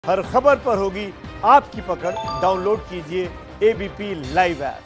हर खबर पर होगी आपकी पकड़। डाउनलोड कीजिए एबीपी लाइव ऐप।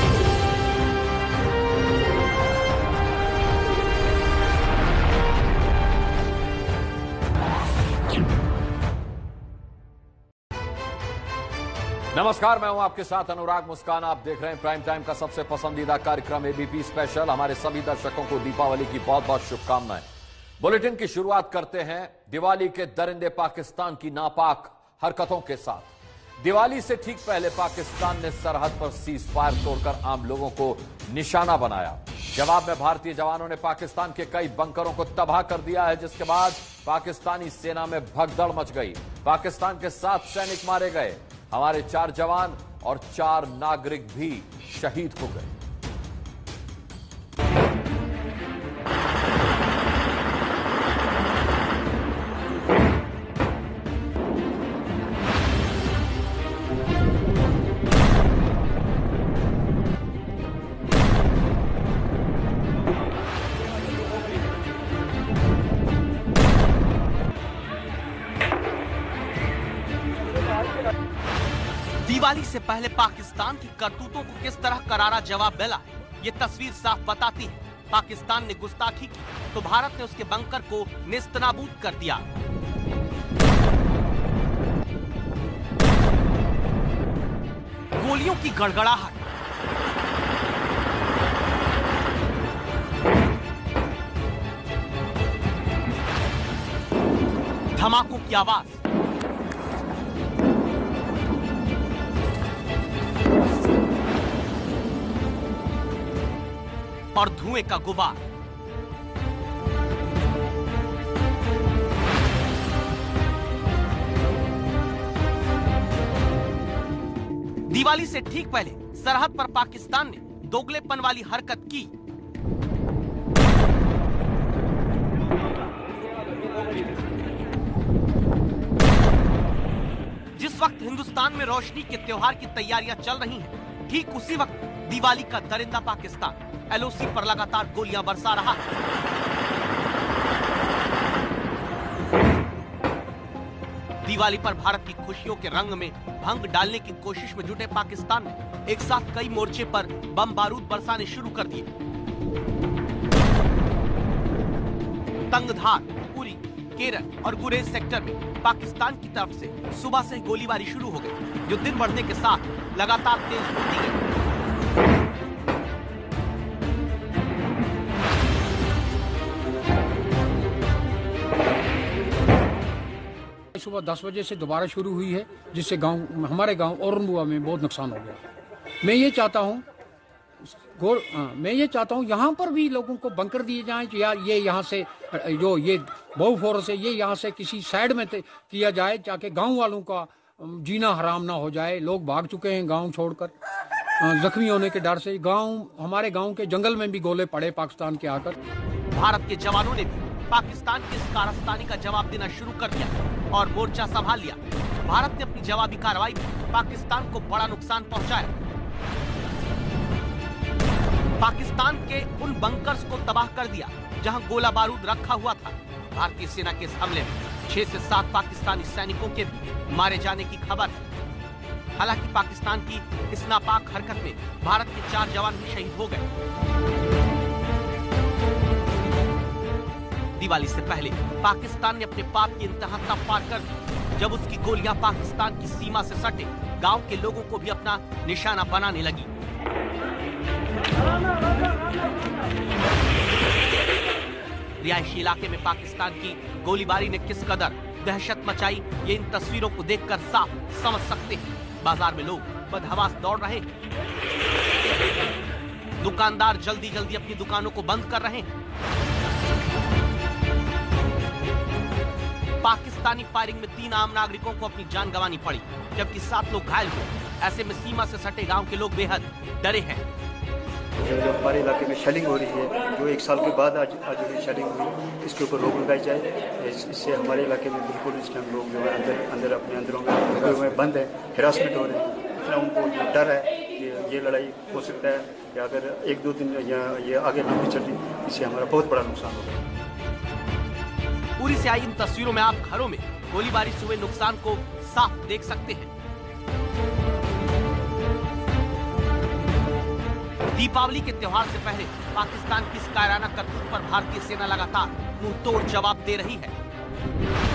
नमस्कार, मैं हूं आपके साथ अनुराग मुस्कान। आप देख रहे हैं प्राइम टाइम का सबसे पसंदीदा कार्यक्रम एबीपी स्पेशल। हमारे सभी दर्शकों को दीपावली की बहुत बहुत शुभकामनाएं। बुलेटिन की शुरुआत करते हैं दिवाली के दरिंदे पाकिस्तान की नापाक हरकतों के साथ। दिवाली से ठीक पहले पाकिस्तान ने सरहद पर सीज फायर तोड़कर आम लोगों को निशाना बनाया। जवाब में भारतीय जवानों ने पाकिस्तान के कई बंकरों को तबाह कर दिया है, जिसके बाद पाकिस्तानी सेना में भगदड़ मच गई। पाकिस्तान के 7 सैनिक मारे गए। हमारे 4 जवान और 4 नागरिक भी शहीद हो गए। दिवाली से पहले पाकिस्तान की करतूतों को किस तरह करारा जवाब मिला है, ये तस्वीर साफ बताती है। पाकिस्तान ने गुस्ताखी की तो भारत ने उसके बंकर को नेस्तनाबूद कर दिया। गोलियों की गड़गड़ाहट, धमाकों की आवाज, और धुएं का गुबार। दिवाली से ठीक पहले सरहद पर पाकिस्तान ने दोगलेपन वाली हरकत की। जिस वक्त हिंदुस्तान में रोशनी के त्योहार की तैयारियां चल रही हैं, ठीक उसी वक्त दिवाली का दरिंदा पाकिस्तान एलओसी पर लगातार गोलियां बरसा रहा है। दिवाली पर भारत की खुशियों के रंग में भंग डालने की कोशिश में जुटे पाकिस्तान ने एक साथ कई मोर्चे पर बम बारूद बरसाने शुरू कर दिए। तंगधार, उरी, केरल और गुरेज सेक्टर में पाकिस्तान की तरफ से सुबह से गोलीबारी शुरू हो गई, जो दिन बढ़ने के साथ लगातार तेज होती गई। सुबह 10 बजे से दोबारा शुरू हुई है, जिससे हमारे गांव औरंगुआ में बहुत नुकसान हो गया। मैं ये चाहता हूँ यहाँ पर भी लोगों को बंकर दिए जाएं, या ये यहाँ से जो ये बहुफोर्स है ये यहाँ से किसी साइड में किया जाए, ताकि गांव वालों का जीना हराम ना हो जाए। लोग भाग चुके हैं गांव छोड़कर, जख्मी होने के डर से। हमारे गांव के जंगल में भी गोले पड़े पाकिस्तान के आकर। भारत के जवानों ने भी पाकिस्तान की इस कारस्तानी का जवाब देना शुरू कर दिया और मोर्चा संभाल लिया। भारत ने अपनी जवाबी कार्रवाई में पाकिस्तान को बड़ा नुकसान पहुंचाया। पाकिस्तान के उन बंकर्स को तबाह कर दिया जहां गोला बारूद रखा हुआ था। भारतीय सेना के इस हमले में 6 से 7 पाकिस्तानी सैनिकों के भी मारे जाने की खबर है। हालांकि पाकिस्तान की इस नापाक हरकत में भारत के 4 जवान भी शहीद हो गए। दिवाली से पहले पाकिस्तान ने अपने पाप की इंतहा तब पार कर दी जब उसकी गोलियां पाकिस्तान की सीमा से सटे गांव के लोगों को भी अपना निशाना बनाने लगी। रिहायशी इलाके में पाकिस्तान की गोलीबारी ने किस कदर दहशत मचाई, ये इन तस्वीरों को देखकर साफ समझ सकते हैं। बाजार में लोग बदहवास दौड़ रहे हैं। दुकानदार जल्दी जल्दी अपनी दुकानों को बंद कर रहे हैं। पाकिस्तानी फायरिंग में 3 आम नागरिकों को अपनी जान गंवानी पड़ी, जबकि 7 लोग घायल हुए। ऐसे में सीमा से सटे गांव के लोग बेहद डरे हैं। जो हमारे इलाके में शेलिंग हो रही है, जो 1 साल के बाद आज शेलिंग हुई, इसके ऊपर रोक लगाई जाए। इससे हमारे इलाके में बिल्कुल इस टाइम लोग जो है अंदर अपने अंदरों में बंद है, हिरासमेंट हो रहे हैं। इतना उनको डर है कि ये लड़ाई हो सकता है कि अगर 1-2 दिन ये आगे लंबी चली, इससे हमारा बहुत बड़ा नुकसान होगा। उरी से आई इन तस्वीरों में आप घरों में गोलीबारी से हुए नुकसान को साफ देख सकते हैं। दीपावली के त्योहार से पहले पाकिस्तान की इस कायराना करतूत पर भारतीय सेना लगातार मुंह तोड़ जवाब दे रही है।